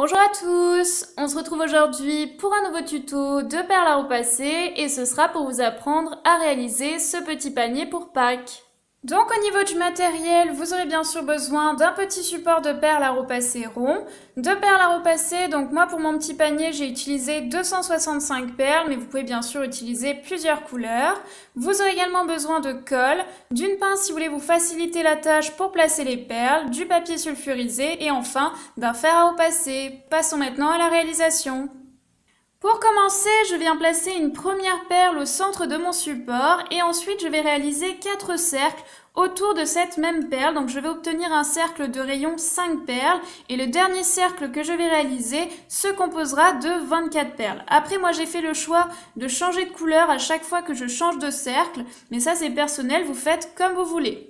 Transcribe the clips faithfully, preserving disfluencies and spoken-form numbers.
Bonjour à tous, on se retrouve aujourd'hui pour un nouveau tuto de perles à repasser et ce sera pour vous apprendre à réaliser ce petit panier pour Pâques. Donc au niveau du matériel, vous aurez bien sûr besoin d'un petit support de perles à repasser rond, de perles à repasser, donc moi pour mon petit panier j'ai utilisé deux cent soixante-cinq perles, mais vous pouvez bien sûr utiliser plusieurs couleurs. Vous aurez également besoin de colle, d'une pince si vous voulez vous faciliter la tâche pour placer les perles, du papier sulfurisé et enfin d'un fer à repasser. Passons maintenant à la réalisation. Pour commencer, je viens placer une première perle au centre de mon support et ensuite je vais réaliser quatre cercles autour de cette même perle. Donc je vais obtenir un cercle de rayon cinq perles et le dernier cercle que je vais réaliser se composera de vingt-quatre perles. Après moi j'ai fait le choix de changer de couleur à chaque fois que je change de cercle, mais ça c'est personnel, vous faites comme vous voulez.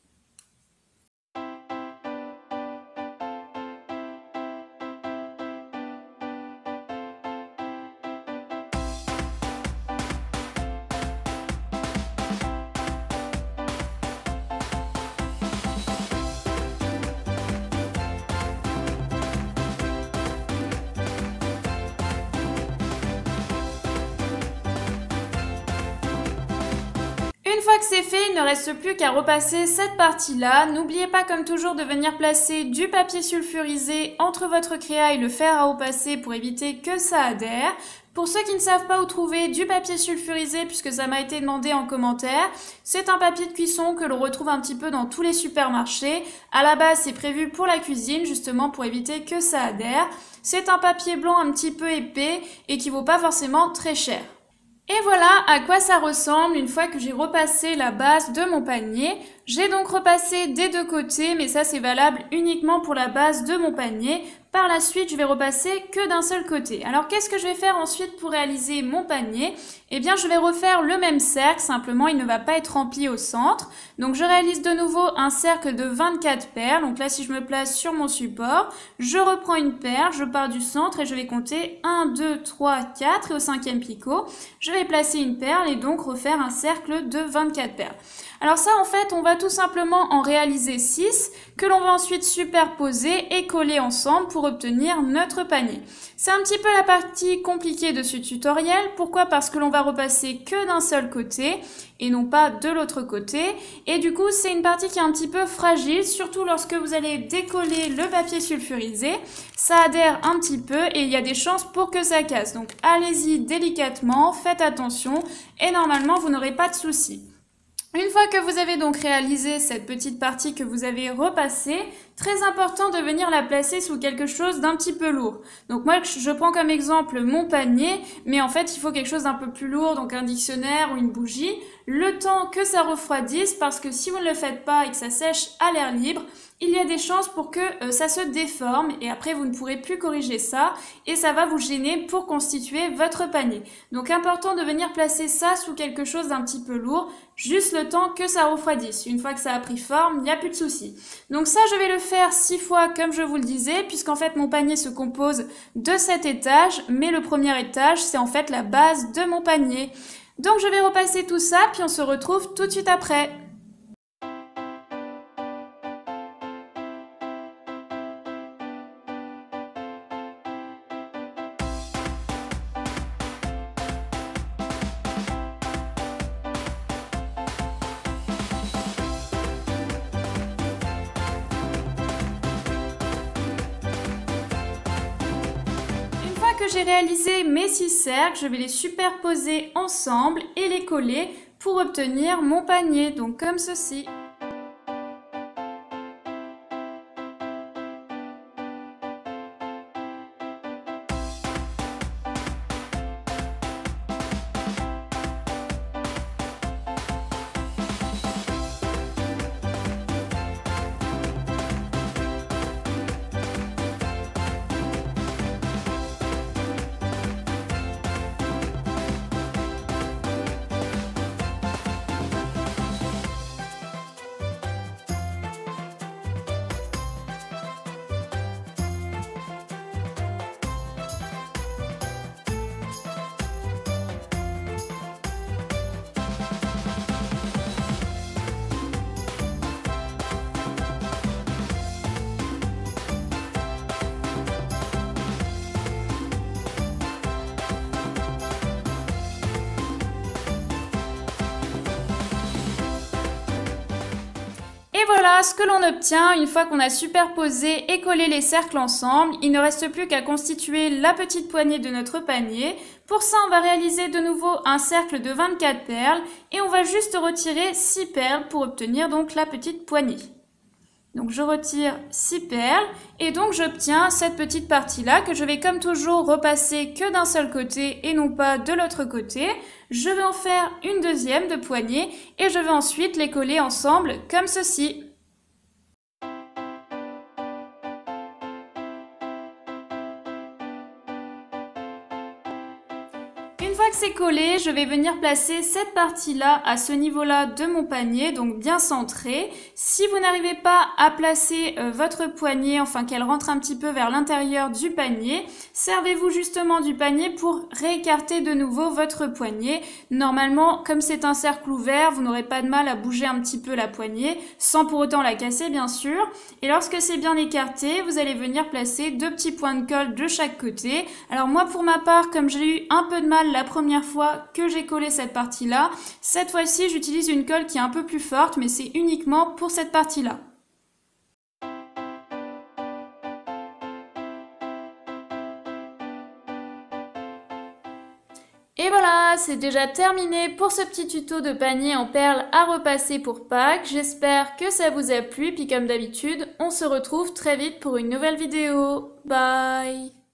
Une fois que c'est fait, il ne reste plus qu'à repasser cette partie-là. N'oubliez pas comme toujours de venir placer du papier sulfurisé entre votre créa et le fer à repasser pour éviter que ça adhère. Pour ceux qui ne savent pas où trouver du papier sulfurisé, puisque ça m'a été demandé en commentaire, c'est un papier de cuisson que l'on retrouve un petit peu dans tous les supermarchés. À la base, c'est prévu pour la cuisine, justement pour éviter que ça adhère. C'est un papier blanc un petit peu épais et qui vaut pas forcément très cher. Et voilà à quoi ça ressemble une fois que j'ai repassé la base de mon panier. J'ai donc repassé des deux côtés, mais ça c'est valable uniquement pour la base de mon panier. Par la suite, je vais repasser que d'un seul côté. Alors qu'est-ce que je vais faire ensuite pour réaliser mon panier? Eh bien, je vais refaire le même cercle, simplement il ne va pas être rempli au centre. Donc je réalise de nouveau un cercle de vingt-quatre perles. Donc là, si je me place sur mon support, je reprends une perle, je pars du centre et je vais compter un, deux, trois, quatre. Et au cinquième picot, je vais placer une perle et donc refaire un cercle de vingt-quatre perles. Alors ça, en fait, on va tout simplement en réaliser six que l'on va ensuite superposer et coller ensemble pour obtenir notre panier. C'est un petit peu la partie compliquée de ce tutoriel. Pourquoi? Parce que l'on va repasser que d'un seul côté et non pas de l'autre côté. Et du coup, c'est une partie qui est un petit peu fragile, surtout lorsque vous allez décoller le papier sulfurisé. Ça adhère un petit peu et il y a des chances pour que ça casse. Donc allez-y délicatement, faites attention et normalement, vous n'aurez pas de soucis. Une fois que vous avez donc réalisé cette petite partie que vous avez repassée, très important de venir la placer sous quelque chose d'un petit peu lourd. Donc moi, je prends comme exemple mon panier, mais en fait, il faut quelque chose d'un peu plus lourd, donc un dictionnaire ou une bougie, le temps que ça refroidisse, parce que si vous ne le faites pas et que ça sèche à l'air libre, il y a des chances pour que euh, ça se déforme et après vous ne pourrez plus corriger ça et ça va vous gêner pour constituer votre panier. Donc important de venir placer ça sous quelque chose d'un petit peu lourd, juste le temps que ça refroidisse. Une fois que ça a pris forme, il n'y a plus de souci. Donc ça, je vais le faire six fois comme je vous le disais, puisqu'en fait mon panier se compose de sept étages, mais le premier étage, c'est en fait la base de mon panier. Donc je vais repasser tout ça, puis on se retrouve tout de suite après. Que j'ai réalisé mes six cercles, je vais les superposer ensemble et les coller pour obtenir mon panier, donc comme ceci. voilà ce que l'on obtient une fois qu'on a superposé et collé les cercles ensemble. Il ne reste plus qu'à constituer la petite poignée de notre panier. Pour ça, on va réaliser de nouveau un cercle de vingt-quatre perles et on va juste retirer six perles pour obtenir donc la petite poignée. Donc je retire six perles et donc j'obtiens cette petite partie-là que je vais comme toujours repasser que d'un seul côté et non pas de l'autre côté. Je vais en faire une deuxième de poignée et je vais ensuite les coller ensemble comme ceci. Une fois que c'est collé, je vais venir placer cette partie-là à ce niveau-là de mon panier, donc bien centré. Si vous n'arrivez pas à placer euh, votre poignée, enfin qu'elle rentre un petit peu vers l'intérieur du panier, servez-vous justement du panier pour réécarter de nouveau votre poignée. Normalement, comme c'est un cercle ouvert, vous n'aurez pas de mal à bouger un petit peu la poignée, sans pour autant la casser bien sûr. Et lorsque c'est bien écarté, vous allez venir placer deux petits points de colle de chaque côté. Alors moi pour ma part, comme j'ai eu un peu de mal la première fois que j'ai collé cette partie-là, cette fois-ci j'utilise une colle qui est un peu plus forte, mais c'est uniquement pour cette partie-là. Et voilà, c'est déjà terminé pour ce petit tuto de panier en perles à repasser pour Pâques. J'espère que ça vous a plu, puis comme d'habitude, on se retrouve très vite pour une nouvelle vidéo. Bye!